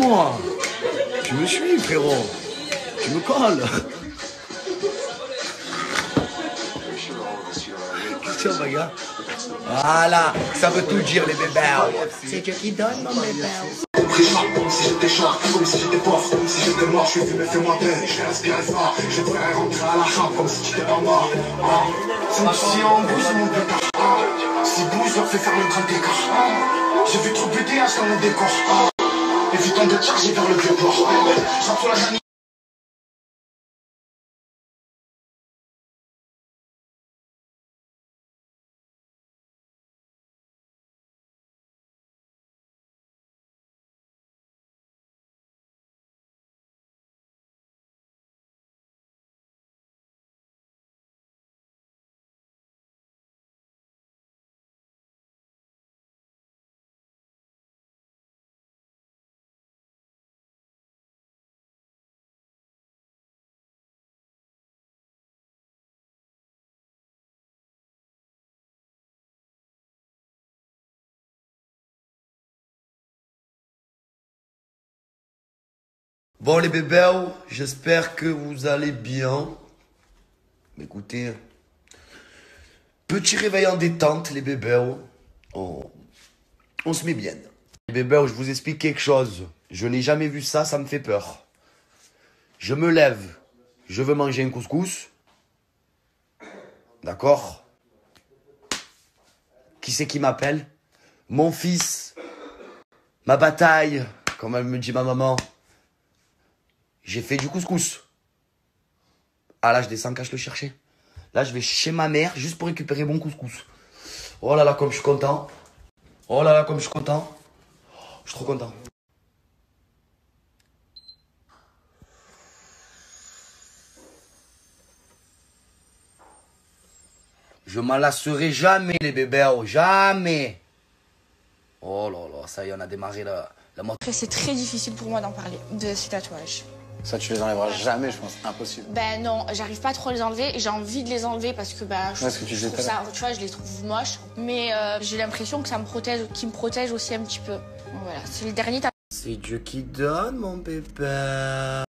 moi. Tu me suis, frérot. Tu me colles. Tiens, ma gars. Voilà, ça veut tout dire, les bébés. C'est Dieu qui donne, mon bébé. Comme si j'étais short, comme si j'étais pauvre, comme si j'étais mort, je suis fumé, fais-moi peine, je vais respirer fort, je te ferai rentrer à la chambre comme si tu étais pas mort. Si on bouge mon pétard, si bouge leur fait faire le grand écart. J'ai vu trop de BDH dans mon décor. Évitant de charger vers le vieux port. J'rappe sur la dernière. Bon les bébés, j'espère que vous allez bien. Écoutez, petit réveil en détente les bébés. On se met bien. Les bébés, je vous explique quelque chose. Je n'ai jamais vu ça, ça me fait peur. Je me lève, je veux manger un couscous. D'accord? Qui c'est qui m'appelle? Mon fils. Ma bataille, comme elle me dit ma maman. J'ai fait du couscous. Ah là, je descends quand je le cherchais. Là, je vais chez ma mère juste pour récupérer mon couscous. Oh là là, comme je suis content. Oh là là, comme je suis content. Je suis trop content. Je m'en lasserai jamais, les bébés. Oh, jamais. Oh là là, ça y est, on a démarré la moto. C'est très difficile pour moi d'en parler, de ces tatouages. Ça, tu les enlèveras jamais, je pense. Impossible. Ben non, j'arrive pas trop à les enlever. J'ai envie de les enlever parce que je trouve ça, tu vois, je les trouve moches. Mais j'ai l'impression que ça me protège, qu'ils me protègent aussi un petit peu. Donc voilà, c'est le dernier tatouage. C'est Dieu qui donne, mon bébé.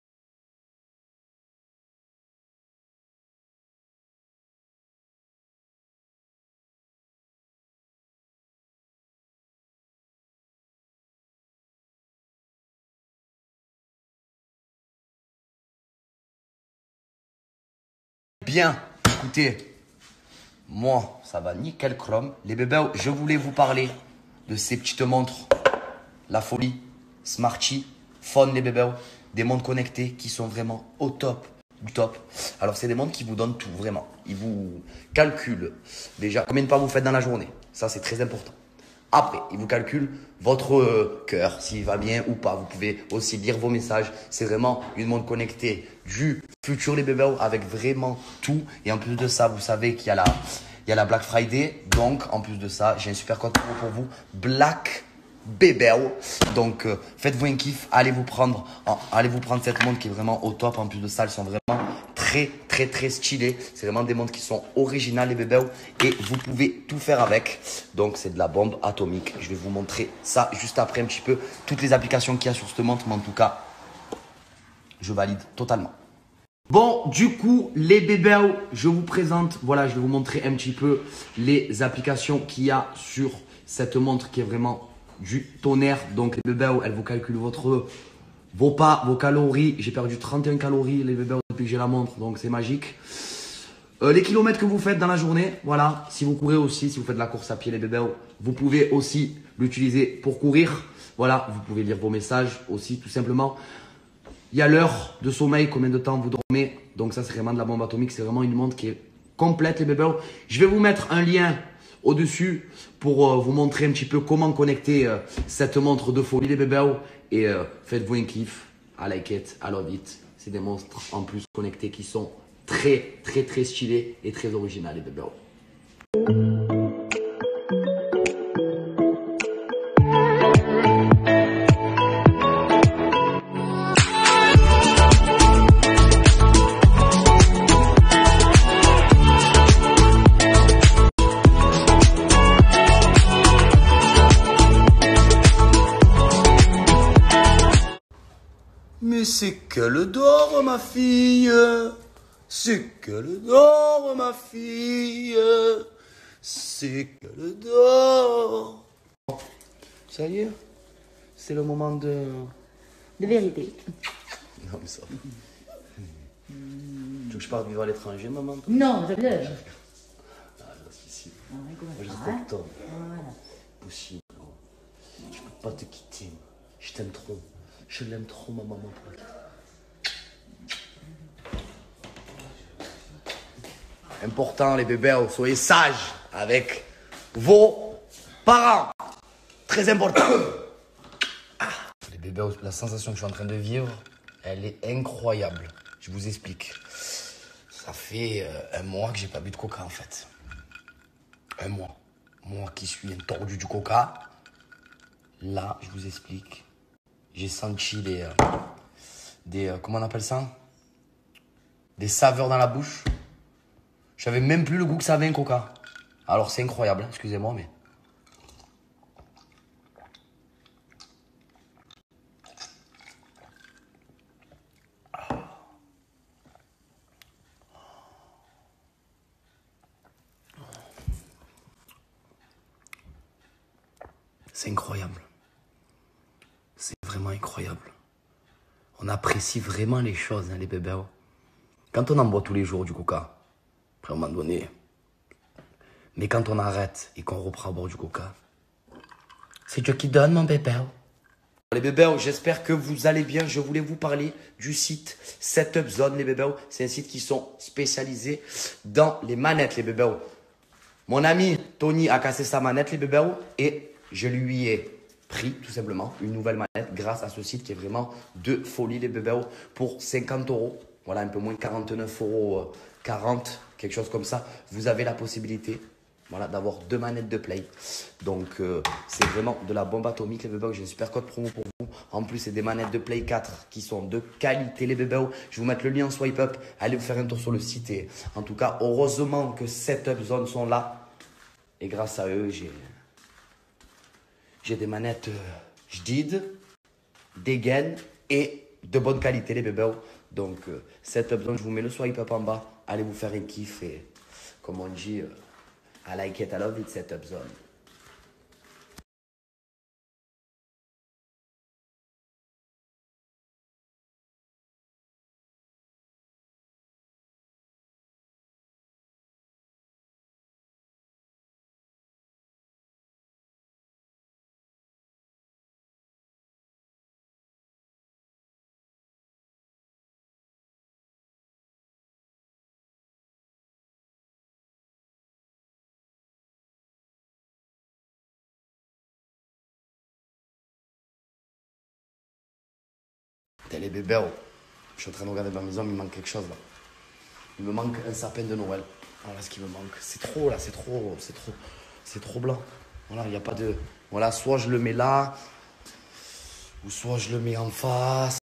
Bien, écoutez, moi, ça va nickel chrome. Les bébés, je voulais vous parler de ces petites montres. La folie, Smarty, Phone les bébés, des montres connectées qui sont vraiment au top du top. Alors, c'est des montres qui vous donnent tout, vraiment. Ils vous calculent déjà combien de pas vous faites dans la journée. Ça, c'est très important. Après, il vous calcule votre cœur, s'il va bien ou pas. Vous pouvez aussi lire vos messages. C'est vraiment une montre connectée du futur, les bébés, avec vraiment tout. Et en plus de ça, vous savez qu'il y a la Black Friday. Donc, en plus de ça, j'ai un super code promo pour vous. Black Bébé. Donc, faites-vous un kiff. Allez vous prendre cette montre qui est vraiment au top. En plus de ça, elles sont vraiment très stylées. C'est vraiment des montres qui sont originales, les bébés. Et vous pouvez tout faire avec. Donc, c'est de la bombe atomique. Je vais vous montrer ça juste après un petit peu. Toutes les applications qu'il y a sur cette montre. Mais en tout cas, je valide totalement. Bon, du coup, les bébés, je vous présente. Voilà, je vais vous montrer un petit peu les applications qu'il y a sur cette montre qui est vraiment du tonnerre. Donc, les bébés, elle vous calcule vos pas, vos calories. J'ai perdu 31 calories, les bébés, depuis que j'ai la montre. Donc, c'est magique. Les kilomètres que vous faites dans la journée, voilà. Si vous courez aussi, si vous faites de la course à pied, les bébés, vous pouvez aussi l'utiliser pour courir. Voilà, vous pouvez lire vos messages aussi, tout simplement. Il y a l'heure de sommeil, combien de temps vous dormez. Donc ça, c'est vraiment de la bombe atomique. C'est vraiment une montre qui est complète, les bébés. Je vais vous mettre un lien au-dessus pour vous montrer un petit peu comment connecter cette montre de folie, les bébés. Et faites-vous un kiff. I like it, I love it. C'est des monstres en plus connectés qui sont très stylés et très originales, les bébés. Mais c'est qu'elle dort, ma fille. C'est qu'elle dort, ma fille. C'est qu'elle dort. Ça y est, c'est le moment de vérité. Non, mais ça. Tu veux que je parte vivre à l'étranger, maman? Non, je pleure. Ah, là, c'est ici. Moi, je reste toi. Voilà. Possible. Je peux pas te quitter. Je t'aime trop. Je l'aime trop, ma maman. Important, les bébés, soyez sages avec vos parents. Très important. Les bébés, la sensation que je suis en train de vivre, elle est incroyable. Je vous explique. Ça fait un mois que j'ai pas bu de coca, en fait. Un mois. Moi qui suis un tordu du coca, là, je vous explique. J'ai senti comment on appelle ça? Des saveurs dans la bouche. Je savais même plus le goût que ça avait un coca. Alors c'est incroyable, hein, excusez-moi, mais... C'est incroyable. C'est vraiment incroyable. On apprécie vraiment les choses, hein, les bébés. Quand on en boit tous les jours du coca, après à un moment donné... Mais quand on arrête et qu'on reprend à boire du coca, c'est Dieu qui donne, mon bébé. Les bébés, j'espère que vous allez bien. Je voulais vous parler du site Setup Zone, les bébés. C'est un site qui sont spécialisés dans les manettes, les bébés. Mon ami Tony a cassé sa manette, les bébés, et je lui ai pris tout simplement une nouvelle manette grâce à ce site qui est vraiment de folie, les bébés, pour 50 €. Voilà, un peu moins de 49,40 €, quelque chose comme ça. Vous avez la possibilité, voilà, d'avoir 2 manettes de play. Donc, c'est vraiment de la bombe atomique, les bébés. J'ai un super code promo pour vous. En plus, c'est des manettes de play 4 qui sont de qualité, les bébés. Je vais vous mettre le lien en swipe up. Allez vous faire un tour sur le site. Et en tout cas, heureusement que Setup Zone sont là. Et grâce à eux, j'ai des manettes jdid, des gaines et de bonne qualité, les bébés. Donc, Setup Zone, je vous mets le swipe up en bas. Allez vous faire un kiff et, comme on dit... I like it, I love it, Setup Zone. T'es les bébés, je suis en train de regarder dans la maison, il me manque quelque chose là. Il me manque un sapin de Noël. Voilà ce qui me manque. C'est trop là, c'est trop blanc. Voilà, il n'y a pas de... Voilà, soit je le mets là, ou soit je le mets en face.